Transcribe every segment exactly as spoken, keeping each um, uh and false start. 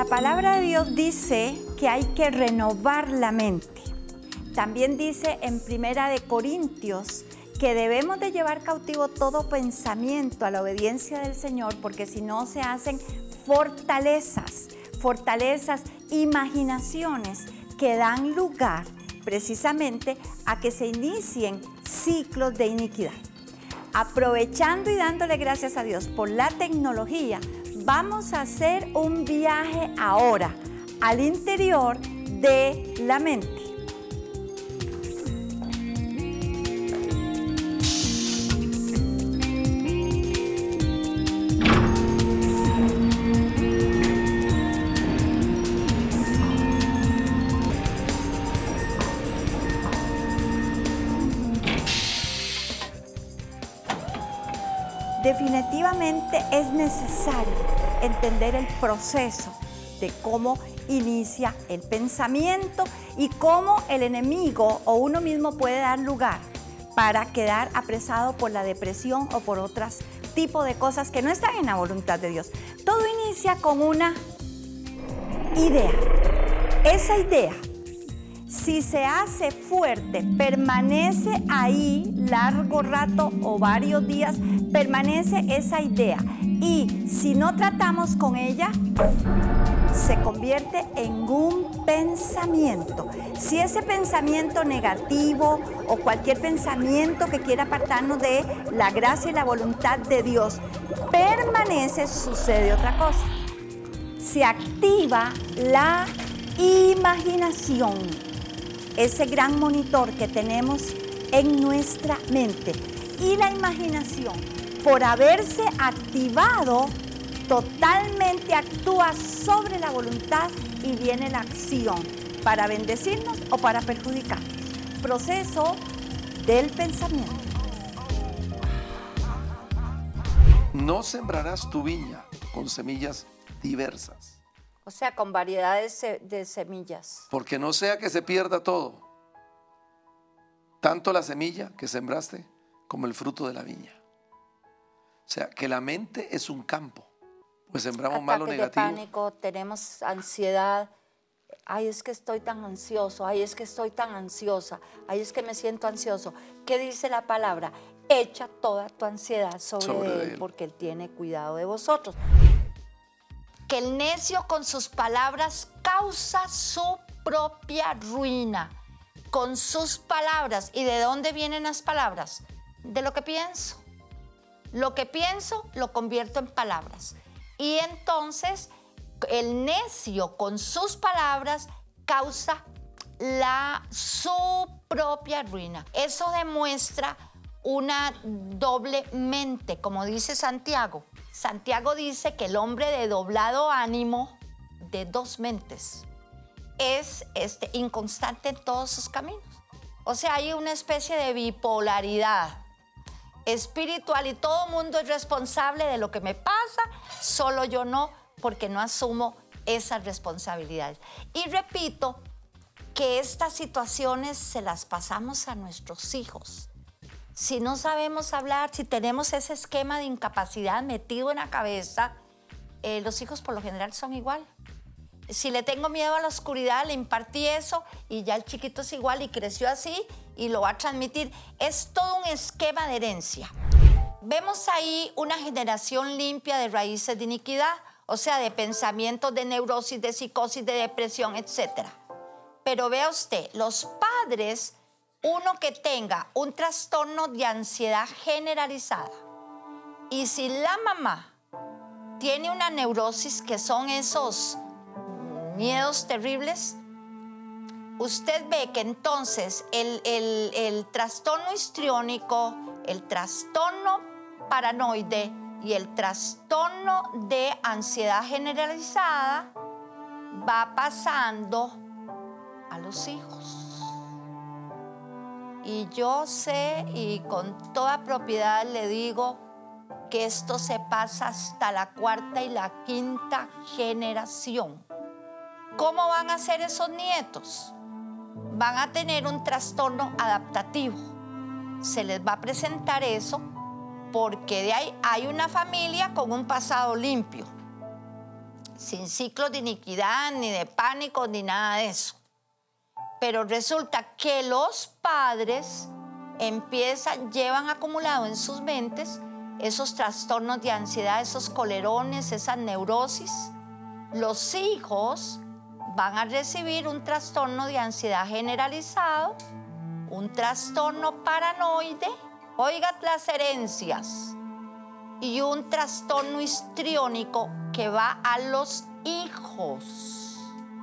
palabra de Dios dice que hay que renovar la mente. También dice en Primera de Corintios que debemos de llevar cautivo todo pensamiento a la obediencia del Señor, porque si no se hacen fortalezas, fortalezas, imaginaciones que dan lugar precisamente a que se inicien ciclos de iniquidad. Aprovechando y dándole gracias a Dios por la tecnología, vamos a hacer un viaje ahora al interior de la mente. Definitivamente es necesario entender el proceso de cómo inicia el pensamiento y cómo el enemigo o uno mismo puede dar lugar para quedar apresado por la depresión o por otros tipos de cosas que no están en la voluntad de Dios. Todo inicia con una idea. Esa idea, si se hace fuerte, permanece ahí largo rato o varios días, permanece esa idea. Y si no tratamos con ella, se convierte en un pensamiento. Si ese pensamiento negativo o cualquier pensamiento que quiera apartarnos de la gracia y la voluntad de Dios permanece, sucede otra cosa. Se activa la imaginación, ese gran monitor que tenemos en nuestra mente. Y la imaginación, por haberse activado, totalmente actúa sobre la voluntad y viene la acción para bendecirnos o para perjudicarnos. Proceso del pensamiento. No sembrarás tu viña con semillas diversas. O sea, con variedades de semillas. Porque no sea que se pierda todo, tanto la semilla que sembraste como el fruto de la viña. O sea, que la mente es un campo, pues sembramos malo negativo. Ataques de pánico, tenemos ansiedad. Ay, es que estoy tan ansioso, ay, es que estoy tan ansiosa, ay, es que me siento ansioso. ¿Qué dice la palabra? Echa toda tu ansiedad sobre, sobre él, él, porque él tiene cuidado de vosotros. Que el necio con sus palabras causa su propia ruina. Con sus palabras. ¿Y de dónde vienen las palabras? De lo que pienso. Lo que pienso lo convierto en palabras. Y entonces el necio con sus palabras causa la, su propia ruina. Eso demuestra una doble mente, como dice Santiago. Santiago dice que el hombre de doblado ánimo, de dos mentes, es este, inconstante en todos sus caminos. O sea, hay una especie de bipolaridad espiritual y todo el mundo es responsable de lo que me pasa, solo yo no, porque no asumo esas responsabilidades. Y repito que estas situaciones se las pasamos a nuestros hijos. Si no sabemos hablar, si tenemos ese esquema de incapacidad metido en la cabeza, eh, los hijos por lo general son igual. Si le tengo miedo a la oscuridad, le impartí eso y ya el chiquito es igual y creció así y lo va a transmitir. Es todo un esquema de herencia. Vemos ahí una generación limpia de raíces de iniquidad, o sea, de pensamientos, de neurosis, de psicosis, de depresión, etcétera. Pero vea usted, los padres, uno que tenga un trastorno de ansiedad generalizada y si la mamá tiene una neurosis, que son esos miedos terribles, usted ve que entonces el, el, el trastorno histriónico, el trastorno paranoide y el trastorno de ansiedad generalizada va pasando a los hijos. Y yo sé y con toda propiedad le digo que esto se pasa hasta la cuarta y la quinta generación. ¿Cómo van a ser esos nietos? Van a tener un trastorno adaptativo. Se les va a presentar eso porque de ahí hay una familia con un pasado limpio. sin ciclos de iniquidad, ni de pánico, ni nada de eso. Pero resulta que los padres empiezan, llevan acumulado en sus mentes esos trastornos de ansiedad, esos colerones, esas neurosis. Los hijos van a recibir un trastorno de ansiedad generalizado, un trastorno paranoide, oiga las herencias, y un trastorno histriónico que va a los hijos.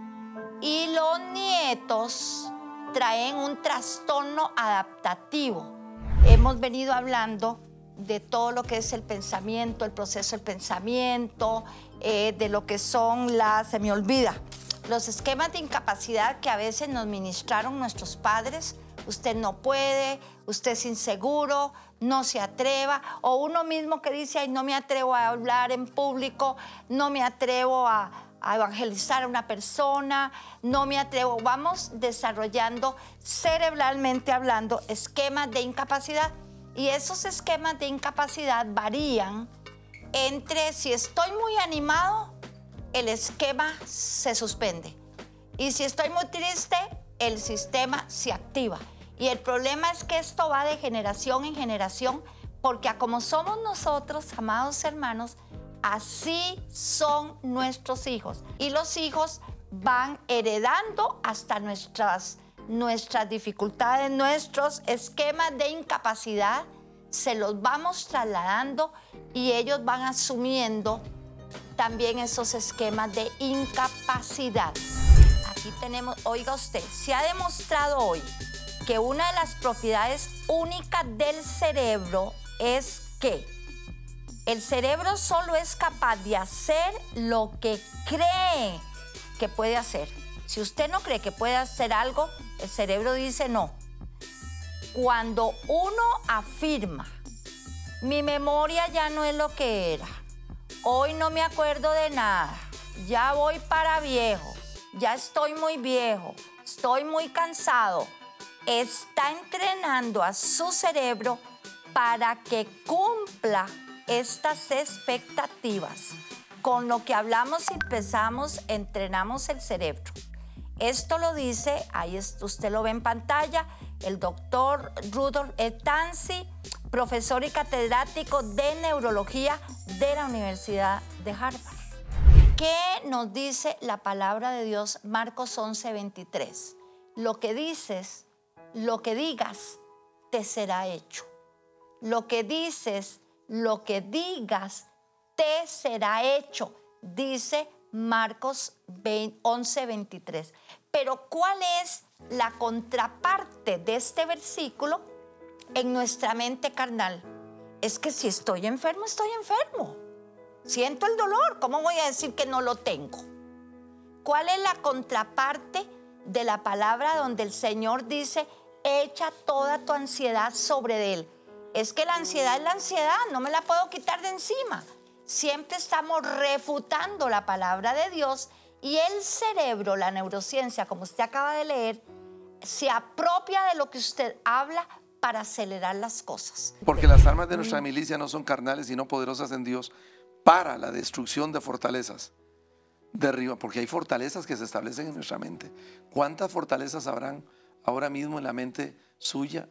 Y los nietos traen un trastorno adaptativo. Hemos venido hablando de todo lo que es el pensamiento, el proceso del pensamiento, eh, de lo que son las, se me olvida, los esquemas de incapacidad que a veces nos ministraron nuestros padres. Usted no puede, usted es inseguro, no se atreva, o uno mismo que dice, ay, no me atrevo a hablar en público, no me atrevo a, a evangelizar a una persona, no me atrevo. Vamos desarrollando cerebralmente hablando esquemas de incapacidad, y esos esquemas de incapacidad varían entre, si estoy muy animado, el esquema se suspende, y si estoy muy triste, el sistema se activa. Y el problema es que esto va de generación en generación, porque a como somos nosotros, amados hermanos, así son nuestros hijos. Y los hijos van heredando hasta nuestras, nuestras dificultades, nuestros esquemas de incapacidad, se los vamos trasladando y ellos van asumiendo también esos esquemas de incapacidad. Aquí tenemos, oiga usted, se ha demostrado hoy que una de las propiedades únicas del cerebro es que el cerebro solo es capaz de hacer lo que cree que puede hacer. Si usted no cree que puede hacer algo, el cerebro dice no. Cuando uno afirma, mi memoria ya no es lo que era, hoy no me acuerdo de nada, ya voy para viejo, ya estoy muy viejo, estoy muy cansado, está entrenando a su cerebro para que cumpla estas expectativas. Con lo que hablamos y empezamos, entrenamos el cerebro. Esto lo dice, ahí usted lo ve en pantalla, el doctor Rudolf Tanzi, profesor y catedrático de neurología de la Universidad de Harvard. ¿Qué nos dice la palabra de Dios? Marcos once, veintitrés. Lo que dices, lo que digas, te será hecho. Lo que dices, lo que digas, te será hecho, dice Marcos once, veintitrés. Pero ¿cuál es la contraparte de este versículo en nuestra mente carnal? Es que si estoy enfermo, estoy enfermo. Siento el dolor, ¿cómo voy a decir que no lo tengo? ¿Cuál es la contraparte de la palabra donde el Señor dice, echa toda tu ansiedad sobre Él? Es que la ansiedad es la ansiedad, no me la puedo quitar de encima. Siempre estamos refutando la palabra de Dios y el cerebro, la neurociencia, como usted acaba de leer, se apropia de lo que usted habla para acelerar las cosas. Porque las armas de nuestra milicia no son carnales, sino poderosas en Dios para la destrucción de fortalezas. Derriba, porque hay fortalezas que se establecen en nuestra mente. ¿Cuántas fortalezas habrán ahora mismo en la mente suya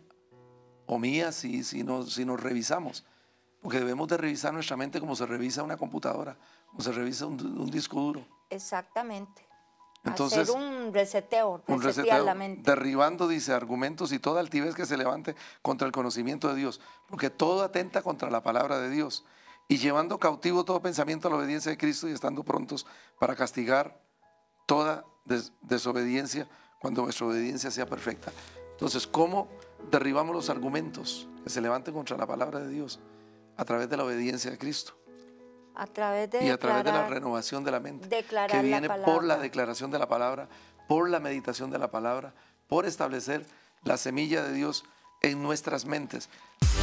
o mía si, si, nos, si nos revisamos? Porque debemos de revisar nuestra mente como se revisa una computadora, como se revisa un, un disco duro. Exactamente. Entonces, hacer un reseteo, un resetear reseteo, la mente. derribando, dice, argumentos y toda altivez que se levante contra el conocimiento de Dios, porque todo atenta contra la palabra de Dios, y llevando cautivo todo pensamiento a la obediencia de Cristo y estando prontos para castigar toda des desobediencia cuando vuestra obediencia sea perfecta. Entonces, ¿cómo derribamos los argumentos que se levanten contra la palabra de Dios? A través de la obediencia de Cristo. A través de y a declarar, través de la renovación de la mente, declarar que viene la por la declaración de la palabra, por la meditación de la palabra, por establecer la semilla de Dios en nuestras mentes.